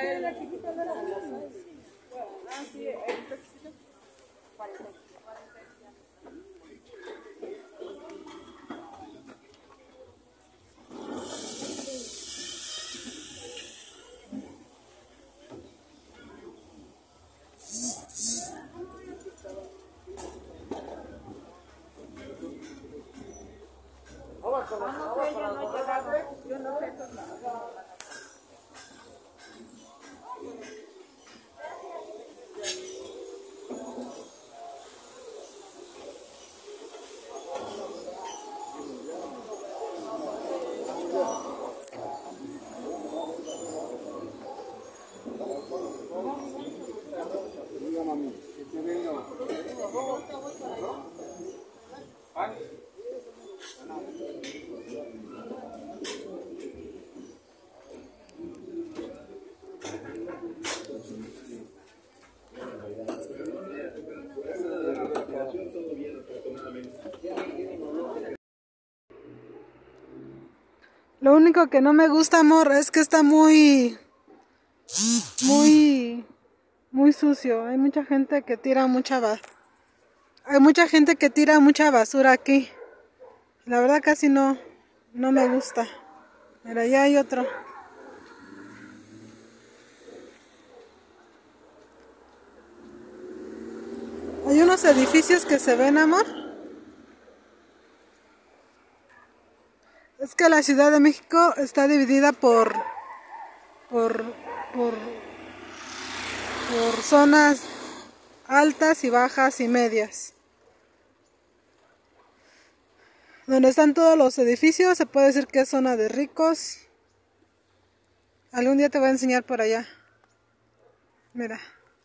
Yo no sé. Lo único que no me gusta, amor, es que está muy sucio. Hay mucha gente que tira mucha basura aquí. La verdad casi no me gusta. Pero allá hay otro. Hay unos edificios que se ven, amor. Es que la Ciudad de México está dividida por zonas altas y bajas y medias. Donde están todos los edificios se puede decir que es zona de ricos. Algún día te voy a enseñar por allá. Mira.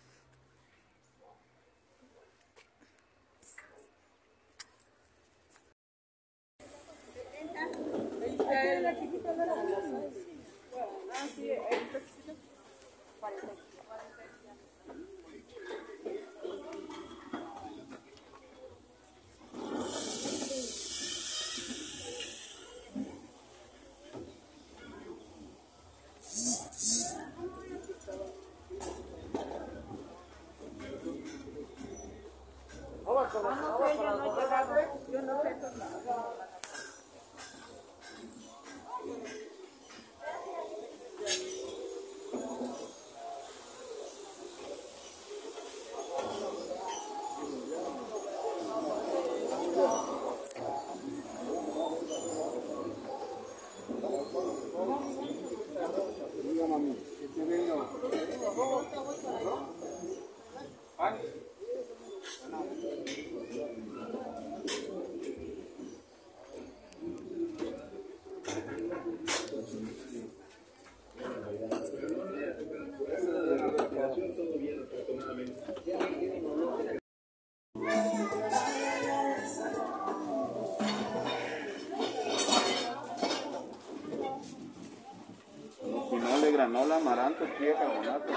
Yo no sé. Final de granola, amaranto, chía, carbonato.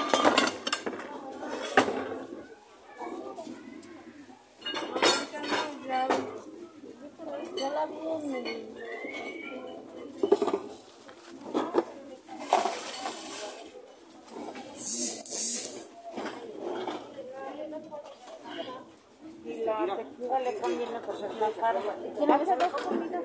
Ya la vi y la textura le conviene porque es más larga. ¿Quieres hacer dos comidas?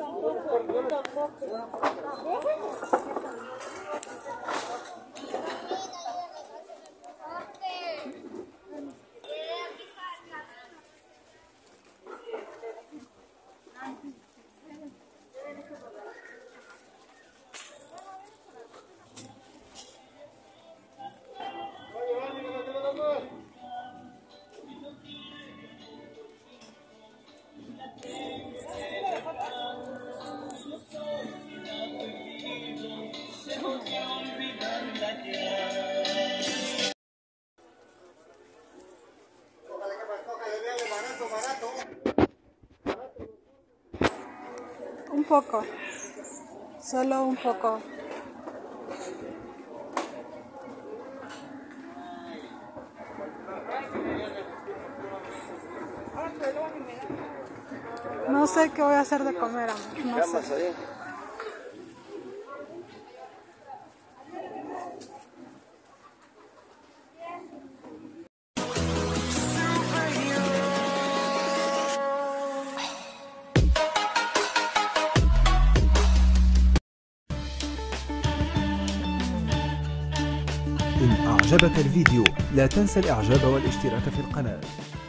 Un poco. Solo un poco. No sé qué voy a hacer de comer, amor. No sé. إن أعجبك الفيديو لا تنسى الإعجاب والاشتراك في القناة.